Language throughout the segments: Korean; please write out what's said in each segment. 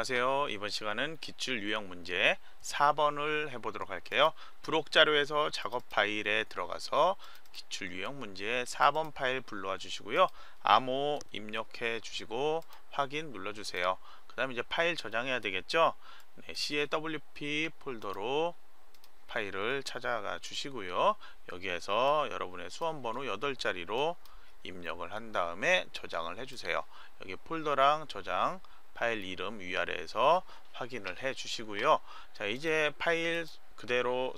안녕하세요. 이번 시간은 기출 유형 문제 4번을 해보도록 할게요. 부록 자료에서 작업 파일에 들어가서 기출 유형 문제 4번 파일 불러와 주시고요. 암호 입력해 주시고 확인 눌러주세요. 그 다음에 이제 파일 저장해야 되겠죠. 네, CAWP 폴더로 파일을 찾아가 주시고요. 여기에서 여러분의 수험번호 8자리로 입력을 한 다음에 저장을 해주세요. 여기 폴더랑 저장 파일 이름 위아래에서 확인을 해 주시고요. 자, 이제 파일 그대로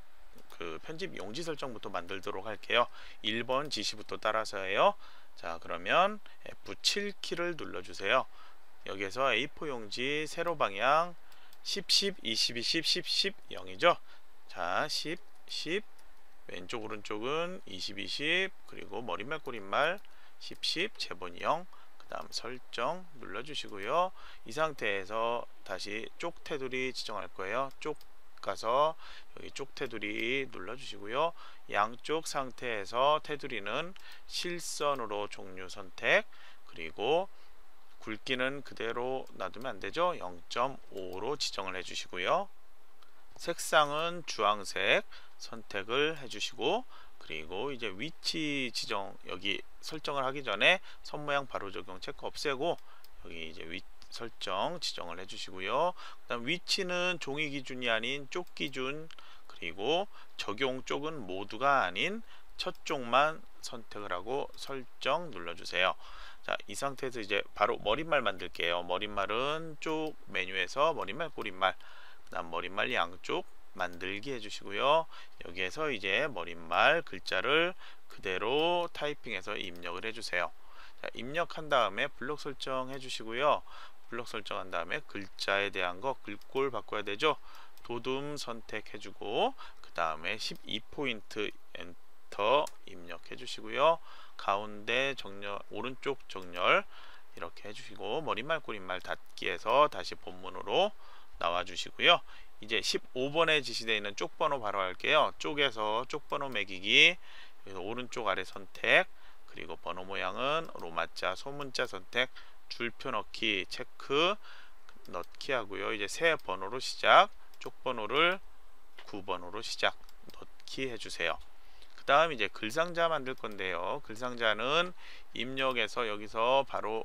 편집 용지 설정부터 만들도록 할게요. 1번 지시부터 따라서 해요. 자, 그러면 F7 키를 눌러주세요. 여기에서 A4 용지 세로 방향 10, 10, 20, 20, 10, 10, 0이죠. 자, 10, 10, 왼쪽 오른쪽은 20, 20, 그리고 머릿말 꼬릿말 10, 10, 제본이 0. 그 다음 설정 눌러주시고요. 이 상태에서 다시 쪽 테두리 지정할 거예요. 쪽 가서 여기 쪽 테두리 눌러주시고요. 양쪽 상태에서 테두리는 실선으로 종류 선택, 그리고 굵기는 그대로 놔두면 안되죠. 0.5로 지정을 해주시고요. 색상은 주황색 선택을 해주시고, 그리고 이제 위치 지정 여기 설정을 하기 전에 선 모양 바로 적용 체크 없애고 여기 이제 설정 지정을 해주시고요. 그다음 위치는 종이 기준이 아닌 쪽 기준, 그리고 적용 쪽은 모두가 아닌 첫 쪽만 선택을 하고 설정 눌러주세요. 자, 이 상태에서 이제 바로 머릿말 만들게요. 머릿말은 쪽 메뉴에서 머릿말 꼬릿말, 그다음 머릿말 양쪽 만들기 해주시고요. 여기에서 이제 머릿말 글자를 그대로 타이핑해서 입력을 해주세요. 자, 입력한 다음에 블록 설정 해주시고요. 블록 설정한 다음에 글자에 대한 거 글꼴 바꿔야 되죠. 도둠 선택해주고, 그 다음에 12포인트 엔터 입력해 주시고요. 가운데 정렬, 오른쪽 정렬 이렇게 해주시고, 머릿말 꼬릿말 닫기에서 다시 본문으로 나와 주시고요. 이제 15번에 지시되어 있는 쪽 번호 바로 할게요. 쪽에서 쪽 번호 매기기, 그래서 오른쪽 아래 선택, 그리고 번호 모양은 로마자 소문자 선택, 줄표 넣기 체크 넣기 하고요. 이제 새 번호로 시작, 쪽 번호를 9번호로 시작 넣기 해주세요. 그 다음 이제 글상자 만들 건데요. 글상자는 입력해서 여기서 바로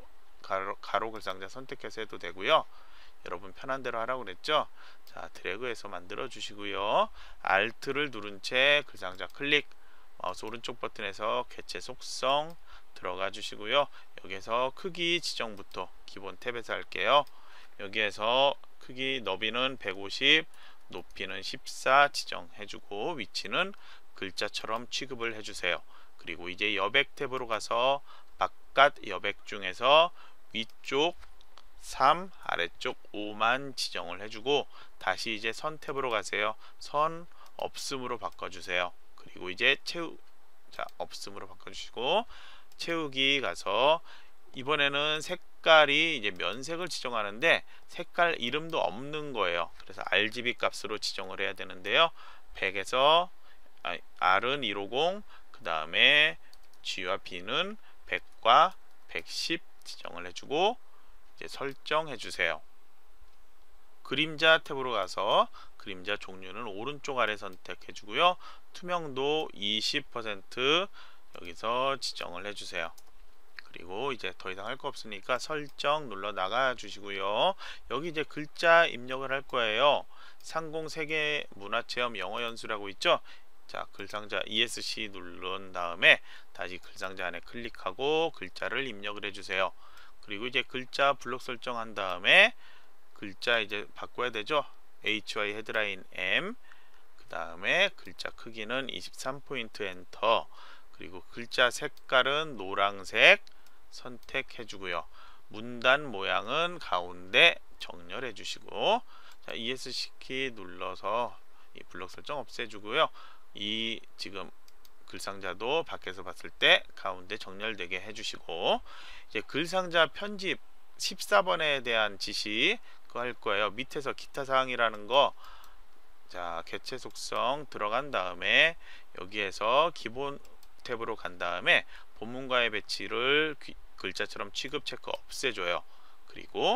가로 글상자 선택해서 해도 되고요. 여러분 편한 대로 하라고 그랬죠. 자, 드래그해서 만들어 주시고요. Alt를 누른 채 글상자 클릭, 마우스 오른쪽 버튼에서 개체 속성 들어가 주시고요. 여기에서 크기 지정부터 기본 탭에서 할게요. 여기에서 크기 너비는 150, 높이는 14 지정해 주고, 위치는 글자처럼 취급을 해주세요. 그리고 이제 여백 탭으로 가서 바깥 여백 중에서 위쪽 3, 아래쪽 5만 지정을 해주고, 다시 이제 선 탭으로 가세요. 선 없음으로 바꿔주세요. 그리고 이제 자, 없음으로 바꿔주시고, 채우기 가서 이번에는 색깔이 이제 면색을 지정하는데 색깔 이름도 없는 거예요. 그래서 RGB 값으로 지정을 해야 되는데요. 100에서 R은 150, 그 다음에 G와 B는 100과 110 지정을 해주고 이제 설정해 주세요. 그림자 탭으로 가서 그림자 종류는 오른쪽 아래 선택해 주고요. 투명도 20% 여기서 지정을 해 주세요. 그리고 이제 더 이상 할 거 없으니까 설정 눌러 나가 주시고요. 여기 이제 글자 입력을 할 거예요. 상공 세계 문화체험 영어 연수라고 있죠. 자, 글상자 ESC 누른 다음에 다시 글상자 안에 클릭하고 글자를 입력을 해주세요. 그리고 이제 글자 블록 설정한 다음에 글자 이제 바꿔야 되죠. HY 헤드라인 M, 그 다음에 글자 크기는 23포인트 엔터, 그리고 글자 색깔은 노란색 선택해 주고요. 문단 모양은 가운데 정렬해 주시고, 자, ESC 키 눌러서 이 블록 설정 없애주고요. 이 지금 글상자도 밖에서 봤을 때 가운데 정렬되게 해주시고, 이제 글상자 편집 14번에 대한 지시 그거 할 거예요. 밑에서 기타 사항이라는 거, 자, 개체 속성 들어간 다음에 여기에서 기본 탭으로 간 다음에 본문과의 배치를 글자처럼 취급 체크 없애줘요. 그리고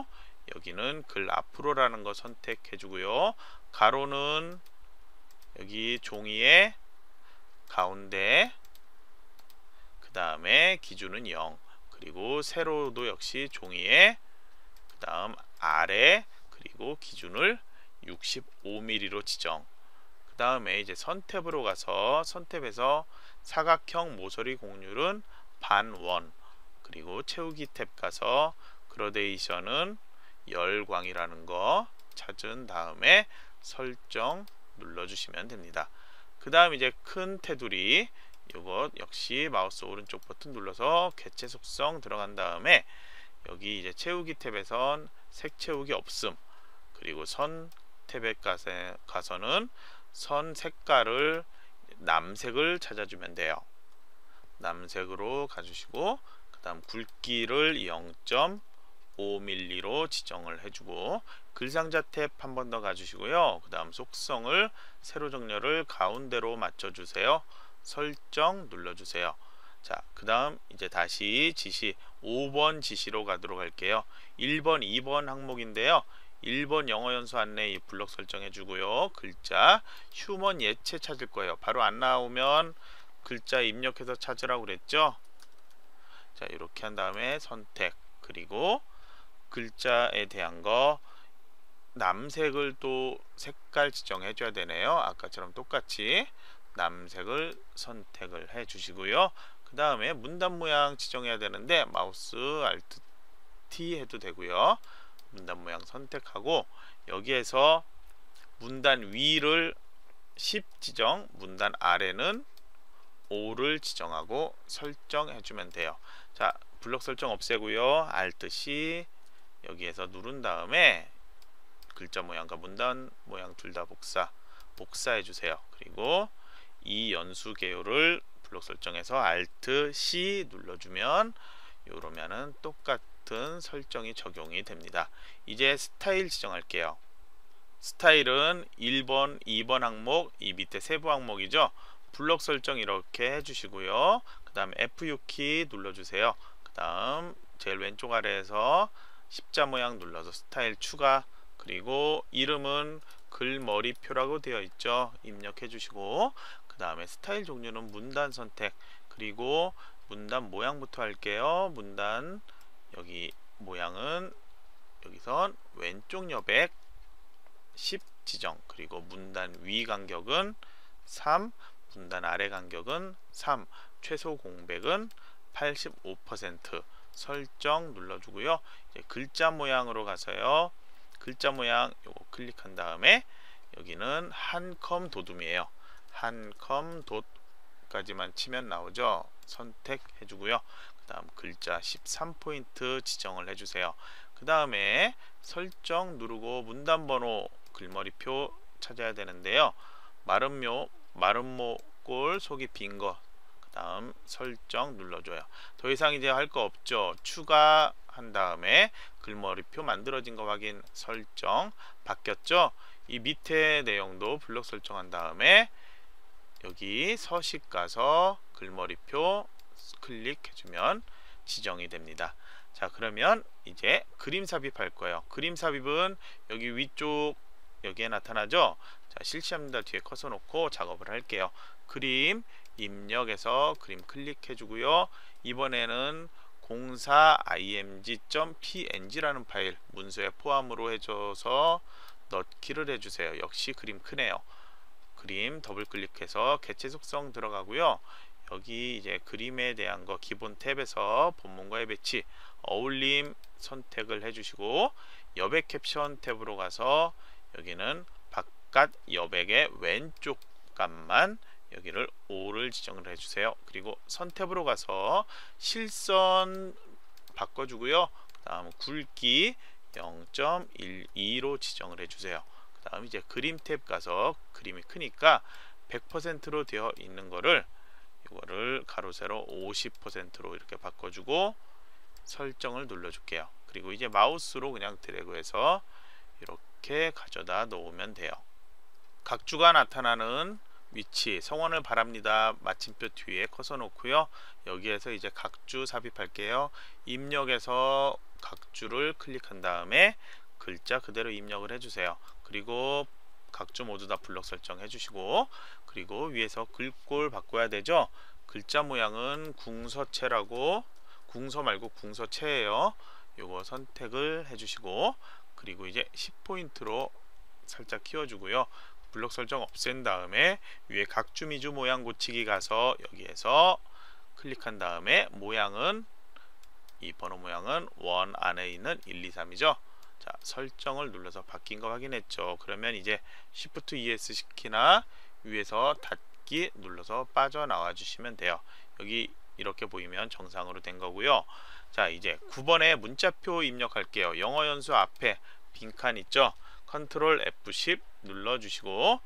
여기는 글 앞으로라는 거 선택해 주고요. 가로는 여기 종이의 가운데, 그 다음에 기준은 0, 그리고 세로도 역시 종이의 그 다음 아래, 그리고 기준을 65mm로 지정. 그 다음에 이제 선탭으로 가서 선탭에서 사각형 모서리 곡률은 반원, 그리고 채우기 탭 가서 그라데이션은 열광이라는 거 찾은 다음에 설정 눌러주시면 됩니다. 그 다음 이제 큰 테두리, 이것 역시 마우스 오른쪽 버튼 눌러서 개체 속성 들어간 다음에 여기 이제 채우기 탭에선 색 채우기 없음, 그리고 선 탭에 가서는 선 색깔을 남색을 찾아주면 돼요. 남색으로 가주시고, 그 다음 굵기를 0.5mm로 지정을 해주고, 글상자 탭 한 번 더 가주시고요. 그 다음 속성을 세로 정렬을 가운데로 맞춰주세요. 설정 눌러주세요. 자, 그 다음 이제 다시 지시 5번 지시로 가도록 할게요. 1번, 2번 항목인데요. 1번 영어 연수 안내 이 블록 설정해 주고요. 글자 휴먼 예체 찾을 거예요. 바로 안 나오면 글자 입력해서 찾으라고 그랬죠. 자, 이렇게 한 다음에 선택, 그리고 글자에 대한 거 남색을 또 색깔 지정해 줘야 되네요. 아까처럼 똑같이 남색을 선택을 해 주시고요. 그 다음에 문단 모양 지정해야 되는데 마우스 Alt T 해도 되고요. 문단 모양 선택하고 여기에서 문단 위를 10 지정, 문단 아래는 5를 지정하고 설정해 주면 돼요. 자, 블록 설정 없애고요. Alt C 여기에서 누른 다음에 글자 모양과 문단 모양 둘 다 복사해 주세요. 그리고 이 연수 개요를 블록 설정해서 Alt C 눌러주면 이러면은 똑같은 설정이 적용이 됩니다. 이제 스타일 지정할게요. 스타일은 1번, 2번 항목, 이 밑에 세부 항목이죠. 블록 설정 이렇게 해주시고요. 그 다음 F6키 눌러주세요. 그 다음 제일 왼쪽 아래에서 십자 모양 눌러서 스타일 추가, 그리고 이름은 글머리표라고 되어 있죠. 입력해 주시고, 그 다음에 스타일 종류는 문단 선택, 그리고 문단 모양부터 할게요. 문단 여기 모양은 여기선 왼쪽 여백 10 지정, 그리고 문단 위 간격은 3, 문단 아래 간격은 3, 최소 공백은 85% 설정 눌러주고요. 이제 글자 모양으로 가서요. 글자 모양 요거 클릭한 다음에 여기는 한컴 도둠이에요. 한컴 돛까지만 치면 나오죠. 선택해 주고요. 그 다음 글자 13포인트 지정을 해주세요. 그 다음에 설정 누르고 문단 번호 글머리표 찾아야 되는데요. 마름모 꼴 속이 빈 거, 그 다음 설정 눌러줘요. 더 이상 이제 할 거 없죠. 추가한 다음에 글머리표 만들어진 거 확인, 설정 바뀌었죠. 이 밑에 내용도 블록 설정한 다음에 여기 서식 가서 글머리표 클릭해주면 지정이 됩니다. 자, 그러면 이제 그림 삽입할 거예요. 그림 삽입은 여기 위쪽 여기에 나타나죠. 자, 실시합니다. 뒤에 커서 놓고 작업을 할게요. 그림 입력해서 그림 클릭해 주고요. 이번에는 04img.png라는 파일 문서에 포함으로 해줘서 넣기를 해주세요. 역시 그림 크네요. 그림 더블 클릭해서 개체 속성 들어가고요. 여기 이제 그림에 대한 거 기본 탭에서 본문과의 배치, 어울림 선택을 해주시고 여백 캡션 탭으로 가서 여기는 바깥 여백의 왼쪽 값만 여기를 5를 지정을 해주세요. 그리고 선 탭으로 가서 실선 바꿔주고요. 그 다음 굵기 0.12로 지정을 해주세요. 그 다음 이제 그림 탭 가서 그림이 크니까 100%로 되어 있는 거를 이거를 가로 세로 50%로 이렇게 바꿔주고 설정을 눌러줄게요. 그리고 이제 마우스로 그냥 드래그해서 이렇게 가져다 놓으면 돼요. 각주가 나타나는 위치 성원을 바랍니다 마침표 뒤에 커서 놓고요. 여기에서 이제 각주 삽입할게요. 입력에서 각주를 클릭한 다음에 글자 그대로 입력을 해주세요. 그리고 각주 모두 다 블럭 설정해 주시고, 그리고 위에서 글꼴 바꿔야 되죠. 글자 모양은 궁서체라고, 궁서 말고 궁서체예요. 요거 선택을 해주시고, 그리고 이제 10포인트로 살짝 키워주고요. 블럭 설정 없앤 다음에 위에 각주 미주 모양 고치기 가서 여기에서 클릭한 다음에 모양은 이 번호 모양은 원 안에 있는 1, 2, 3이죠. 자, 설정을 눌러서 바뀐 거 확인했죠. 그러면 이제 Shift ES 키나 위에서 닫기 눌러서 빠져나와 주시면 돼요. 여기 이렇게 보이면 정상으로 된 거고요. 자, 이제 9번에 문자표 입력할게요. 영어 연수 앞에 빈칸 있죠. 컨트롤 F10 눌러주시고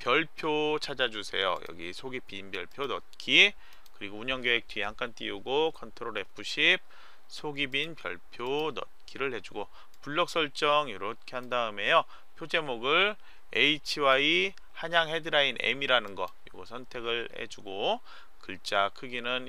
별표 찾아주세요. 여기 속이 빈 별표 넣기, 그리고 운영계획 뒤에 한 칸 띄우고 컨트롤 F10 속이 빈 별표 넣기를 해주고, 블럭 설정 이렇게 한 다음에요. 표 제목을 HY 한양 헤드라인 M이라는 거 이거 선택을 해주고, 글자 크기는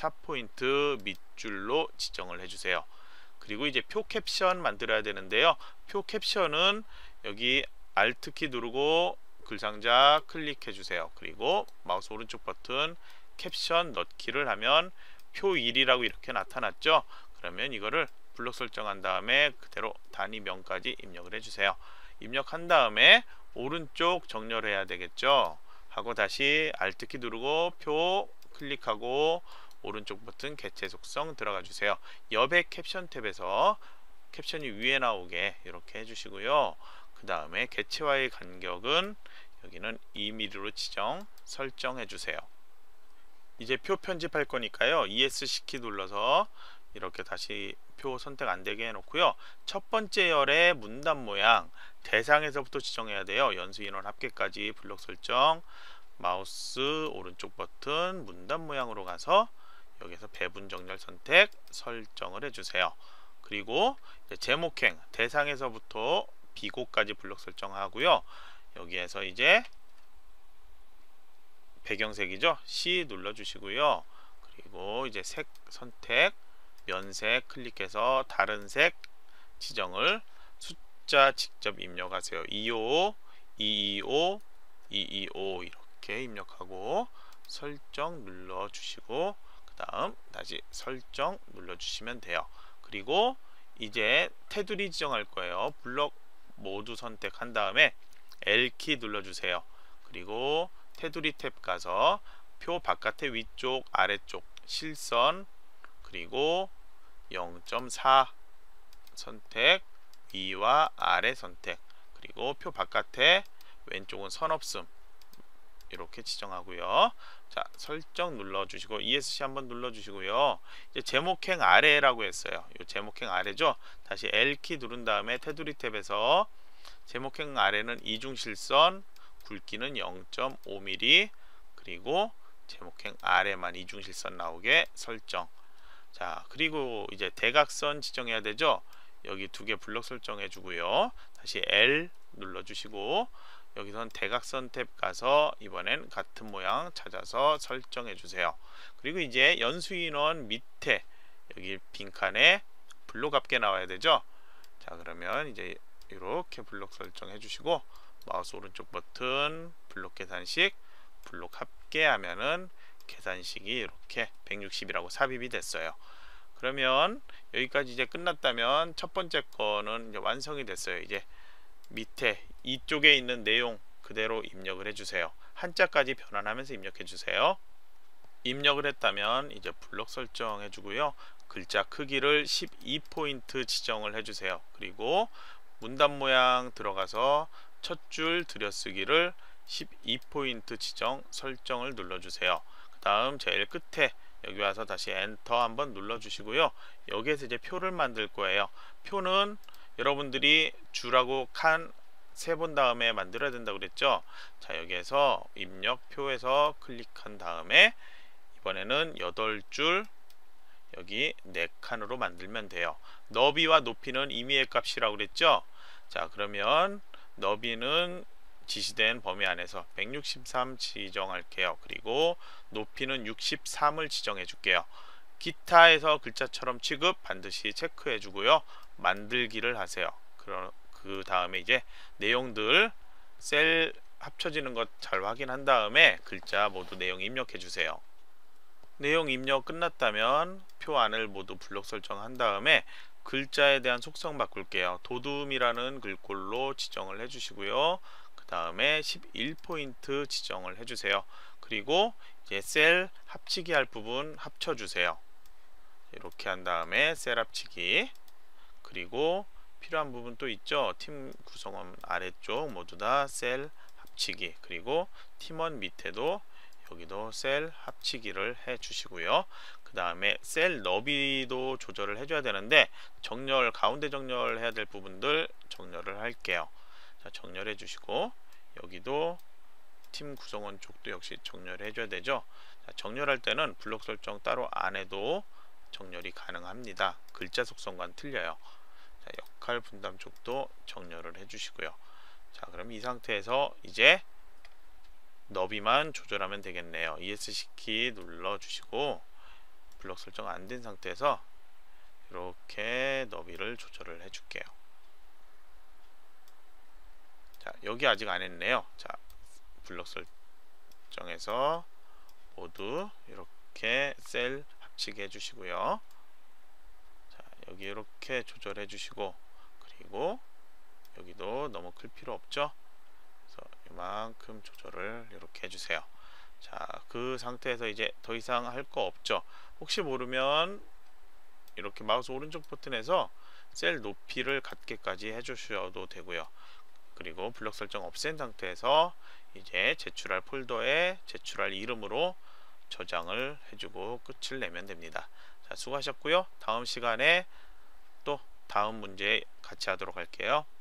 14포인트 밑줄로 지정을 해주세요. 그리고 이제 표 캡션 만들어야 되는데요. 표 캡션은 여기 Alt키 누르고 글상자 클릭해 주세요. 그리고 마우스 오른쪽 버튼 캡션 넣기를 하면 표 1이라고 이렇게 나타났죠. 그러면 이거를 블럭 설정한 다음에 그대로 단위명까지 입력을 해주세요. 입력한 다음에 오른쪽 정렬해야 되겠죠. 하고 다시 Alt키 누르고 표 클릭하고 오른쪽 버튼 개체 속성 들어가 주세요. 옆에 캡션 탭에서 캡션이 위에 나오게 이렇게 해주시고요. 그 다음에 개체와의 간격은 여기는 2mm로 지정 설정해 주세요. 이제 표 편집할 거니까요. ESC 키 눌러서 이렇게 다시 표 선택 안되게 해놓고요. 첫 번째 열의 문단 모양 대상에서부터 지정해야 돼요. 연수 인원 합계까지 블럭 설정, 마우스 오른쪽 버튼 문단 모양으로 가서 여기서 배분 정렬 선택 설정을 해주세요. 그리고 이제 제목행 대상에서부터 비고까지 블럭 설정하고요. 여기에서 이제 배경색이죠. C 눌러주시고요. 그리고 이제 색 선택 면색 클릭해서 다른 색 지정을 숫자 직접 입력하세요. 255, 225, 225 이렇게 입력하고 설정 눌러주시고 그 다음 다시 설정 눌러주시면 돼요. 그리고 이제 테두리 지정할 거예요. 블럭 모두 선택한 다음에 L키 눌러주세요. 그리고 테두리 탭 가서 표 바깥의 위쪽 아래쪽 실선 그리고 0.4 선택, 위와 아래 선택, 그리고 표 바깥에 왼쪽은 선 없음 이렇게 지정하고요. 자, 설정 눌러주시고 ESC 한번 눌러주시고요. 이제 제목행 아래라고 했어요. 이 제목행 아래죠. 다시 L키 누른 다음에 테두리 탭에서 제목행 아래는 이중실선, 굵기는 0.5mm, 그리고 제목행 아래만 이중실선 나오게 설정. 자, 그리고 이제 대각선 지정해야 되죠. 여기 두 개 블럭 설정해 주고요. 다시 L 눌러주시고 여기선 대각선 탭 가서 이번엔 같은 모양 찾아서 설정해 주세요. 그리고 이제 연수인원 밑에 여기 빈칸에 블록 합계 나와야 되죠. 자, 그러면 이제 이렇게 블록 설정해 주시고 마우스 오른쪽 버튼 블록 계산식 블록 합계 하면은 계산식이 이렇게 160이라고 삽입이 됐어요. 그러면 여기까지 이제 끝났다면 첫 번째 거는 이제 완성이 됐어요. 이제 밑에 이쪽에 있는 내용 그대로 입력을 해주세요. 한자까지 변환하면서 입력해 주세요. 입력을 했다면 이제 블럭 설정해 주고요. 글자 크기를 12포인트 지정을 해주세요. 그리고 문단 모양 들어가서 첫 줄 들여쓰기를 12포인트 지정 설정을 눌러주세요. 그 다음 제일 끝에 여기 와서 다시 엔터 한번 눌러주시고요. 여기에서 이제 표를 만들 거예요. 표는 여러분들이 줄하고 칸 세 번 다음에 만들어야 된다고 그랬죠. 자, 여기에서 입력표에서 클릭한 다음에 이번에는 8줄 여기 4칸으로 만들면 돼요. 너비와 높이는 임의의 값이라고 그랬죠. 자, 그러면 너비는 지시된 범위 안에서 163 지정할게요. 그리고 높이는 63을 지정해 줄게요. 기타에서 글자처럼 취급 반드시 체크해 주고요. 만들기를 하세요. 그 다음에 이제 내용들 셀 합쳐지는 것 잘 확인한 다음에 글자 모두 내용 입력해 주세요. 내용 입력 끝났다면 표 안을 모두 블록 설정한 다음에 글자에 대한 속성 바꿀게요. 도둠이라는 글꼴로 지정을 해주시고요. 그 다음에 11포인트 지정을 해주세요. 그리고 이제 셀 합치기 할 부분 합쳐주세요. 이렇게 한 다음에 셀 합치기, 그리고 필요한 부분 또 있죠. 팀 구성원 아래쪽 모두 다 셀 합치기, 그리고 팀원 밑에도 여기도 셀 합치기를 해 주시고요. 그 다음에 셀 너비도 조절을 해줘야 되는데 정렬, 가운데 정렬 해야 될 부분들 정렬을 할게요. 자, 정렬해 주시고 여기도 팀 구성원 쪽도 역시 정렬해 줘야 되죠. 자, 정렬할 때는 블록 설정 따로 안 해도 정렬이 가능합니다. 글자 속성과는 틀려요. 자, 역할 분담 쪽도 정렬을 해 주시고요. 자, 그럼 이 상태에서 이제 너비만 조절하면 되겠네요. ESC 키 눌러 주시고 블록 설정 안 된 상태에서 이렇게 너비를 조절을 해 줄게요. 자, 여기 아직 안 했네요. 자, 블록 설정에서 모두 이렇게 셀 합치게 해 주시고요. 자, 여기 이렇게 조절해 주시고, 그리고 여기도 너무 클 필요 없죠. 그래서 이만큼 조절을 이렇게 해주세요. 자, 그 상태에서 이제 더 이상 할 거 없죠. 혹시 모르면 이렇게 마우스 오른쪽 버튼에서 셀 높이를 같게까지 해주셔도 되고요. 그리고 블록 설정 없앤 상태에서 이제 제출할 폴더에 제출할 이름으로 저장을 해주고 끝을 내면 됩니다. 자, 수고하셨고요. 다음 시간에 또 다음 문제 같이 하도록 할게요.